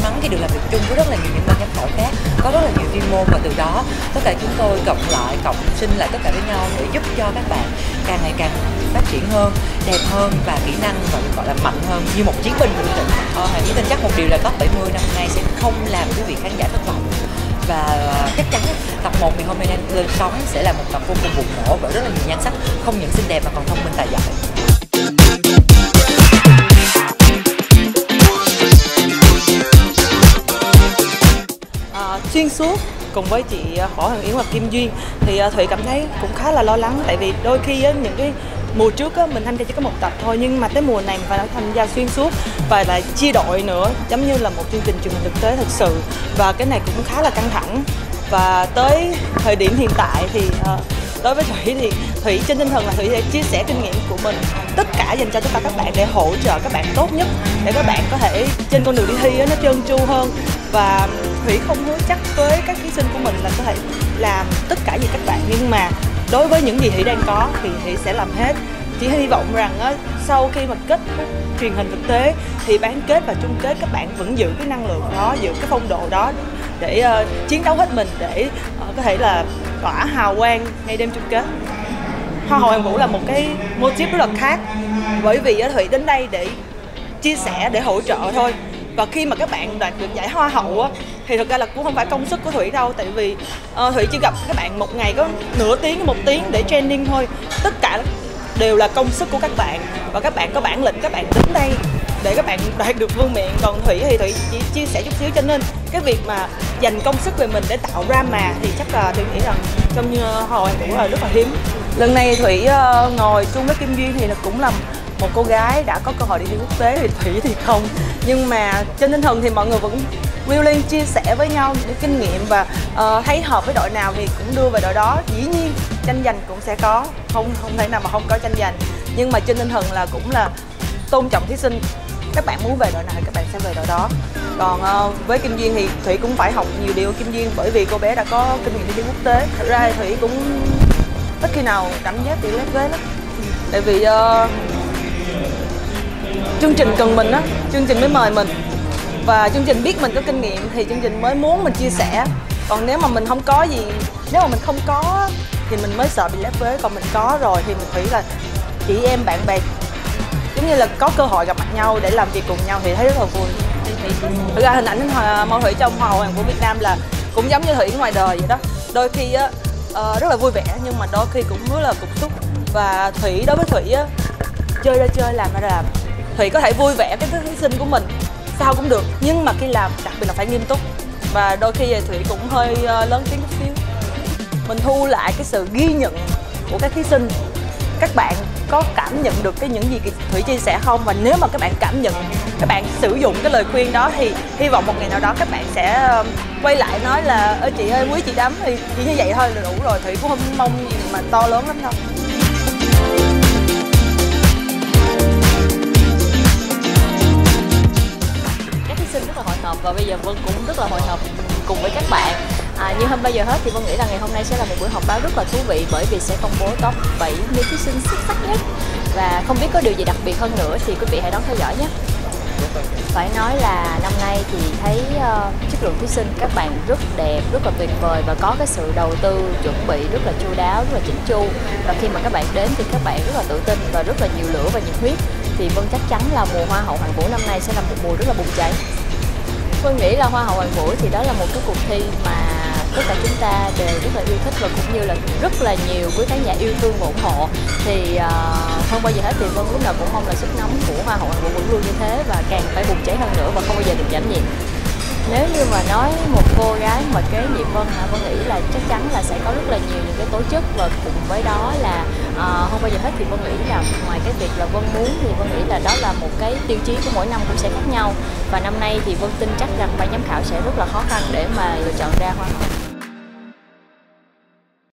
mắn khi được làm việc chung với rất là nhiều những ban giám khảo khác, có rất là nhiều chuyên môn, và từ đó tất cả chúng tôi cộng sinh lại tất cả với nhau để giúp cho các bạn càng ngày càng phát triển hơn, đẹp hơn và kỹ năng gọi là mạnh hơn như một chiến binh của Mỹ Tịnh. Hãy tin chắc một điều là Top 70 năm nay sẽ không làm quý vị khán giả thất vọng. Và chắc chắn tập 1 ngày hôm nay lên sóng sẽ là một tập vô cùng bùng nổ và rất là nhiều nhan sắc, không những xinh đẹp mà còn thông minh tài giỏi. Xuyên suốt cùng với chị Hồ Hằng Yến và Kim Duyên thì Thủy cảm thấy cũng khá là lo lắng, tại vì đôi khi những cái mùa trước mình tham gia chỉ có một tập thôi, nhưng mà tới mùa này mình phải tham gia xuyên suốt và lại chia đội nữa, giống như là một chương trình truyền hình thực tế thật sự, và cái này cũng khá là căng thẳng. Và tới thời điểm hiện tại thì đối với Thủy thì Thủy trên tinh thần là Thủy sẽ chia sẻ kinh nghiệm của mình tất cả dành cho tất cả các bạn để hỗ trợ các bạn tốt nhất, để các bạn có thể trên con đường đi thi nó trơn tru hơn. Và Thủy không hứa chắc với các thí sinh của mình là có thể làm tất cả gì các bạn, nhưng mà đối với những gì Thủy đang có thì Thủy sẽ làm hết. Chỉ hy vọng rằng sau khi mà kết thúc truyền hình thực tế thì bán kết và chung kết các bạn vẫn giữ cái năng lượng đó, giữ cái phong độ đó để chiến đấu hết mình, để có thể là tỏa hào quang ngay đêm chung kết. Hoa hậu Hoàn Vũ là một cái motif rất là khác, bởi vì Thủy đến đây để chia sẻ, để hỗ trợ thôi. Và khi mà các bạn đoạt được giải Hoa hậu thì thực ra là cũng không phải công sức của Thủy đâu, tại vì Thủy chỉ gặp các bạn một ngày có nửa tiếng đến 1 tiếng để training thôi. Tất cả đều là công sức của các bạn, và các bạn có bản lĩnh, các bạn đến đây để các bạn đoạt được vương miện. Còn Thủy thì Thủy chỉ chia sẻ chút xíu, cho nên cái việc mà dành công sức về mình để tạo drama thì chắc là Thủy nghĩ rằng trong như hồi cũng là rất là hiếm. Lần này Thủy ngồi chung với Kim Duyên thì cũng là một cô gái đã có cơ hội đi thi quốc tế, thì Thủy thì không, nhưng mà trên tinh thần thì mọi người vẫn willing chia sẻ với nhau những kinh nghiệm, và thấy hợp với đội nào thì cũng đưa về đội đó. Dĩ nhiên tranh giành cũng sẽ có, không thể nào mà không có tranh giành, nhưng mà trên tinh thần là cũng là tôn trọng thí sinh. Các bạn muốn về đội nào thì các bạn sẽ về đội đó. Còn với Kim Duyên thì Thủy cũng phải học nhiều điều Kim Duyên, bởi vì cô bé đã có kinh nghiệm đi thi quốc tế. Thật ra thì Thủy cũng ít khi nào cảm giác bị lép vế lắm, tại vì chương trình cần mình chương trình mới mời mình, và chương trình biết mình có kinh nghiệm thì chương trình mới muốn mình chia sẻ. Còn nếu mà mình không có gì, nếu mà mình không có thì mình mới sợ bị lép vế, còn mình có rồi thì mình Thủy là chị em bạn bè, giống như là có cơ hội gặp mặt nhau để làm việc cùng nhau thì thấy rất là vui. Thực ra hình ảnh Mâu Thủy trong Hoa hậu Hoàn Vũ Việt Nam là cũng giống như Thủy ngoài đời vậy đó, đôi khi rất là vui vẻ, nhưng mà đôi khi cũng rất là cục xúc. Và Thủy, đối với Thủy chơi ra chơi, làm ra làm. Thủy có thể vui vẻ cái thí sinh của mình sao cũng được, nhưng mà khi làm đặc biệt là phải nghiêm túc, và đôi khi Thủy cũng hơi lớn tiếng chút xíu. Mình thu lại cái sự ghi nhận của các thí sinh. Các bạn có cảm nhận được những gì Thủy chia sẻ không? Và nếu mà các bạn cảm nhận, các bạn sử dụng cái lời khuyên đó thì hy vọng một ngày nào đó các bạn sẽ quay lại nói là chị ơi, quý chị đắm, thì chỉ như vậy thôi là đủ rồi. Thủy cũng không mong gì mà to lớn lắm đâu. Rất là hồi hộp, và bây giờ Vân cũng rất là hồi hộp cùng với các bạn. Nhưng hơn bao giờ hết thì Vân nghĩ là ngày hôm nay sẽ là một buổi họp báo rất là thú vị, bởi vì sẽ công bố top 70 thí sinh xuất sắc nhất, và không biết có điều gì đặc biệt hơn nữa thì quý vị hãy đón theo dõi nhé. Phải nói là năm nay thì thấy chất lượng thí sinh các bạn rất đẹp, rất là tuyệt vời, và có cái sự đầu tư chuẩn bị rất là chu đáo, rất là chỉnh chu, và khi mà các bạn đến thì các bạn rất là tự tin và rất là nhiều lửa và nhiệt huyết. Thì Vân chắc chắn là mùa Hoa hậu Hoàn Vũ năm nay sẽ là một mùa rất là bùng cháy. Vân nghĩ là Hoa hậu Hoàn Vũ thì đó là một cái cuộc thi mà tất cả chúng ta đều rất là yêu thích, và cũng như là rất là nhiều quý khán giả yêu thương và ủng hộ. Thì hơn bao giờ hết thì Vân lúc nào cũng mong là sức nóng của Hoa hậu Hoàn Vũ vẫn luôn như thế, và càng phải bùng cháy hơn nữa và không bao giờ được giảm nhiệt. Nếu như mà nói một cô gái mà kế nhiệm Vân Vân nghĩ là chắc chắn là sẽ có rất là nhiều những cái tố chất, và cùng với đó là không bao giờ hết thì Vân nghĩ là ngoài cái việc là Vân muốn thì Vân nghĩ là đó là một cái tiêu chí của mỗi năm cũng sẽ khác nhau, và năm nay thì Vân tin chắc rằng ban giám khảo sẽ rất là khó khăn để mà lựa chọn ra Hoa hậu.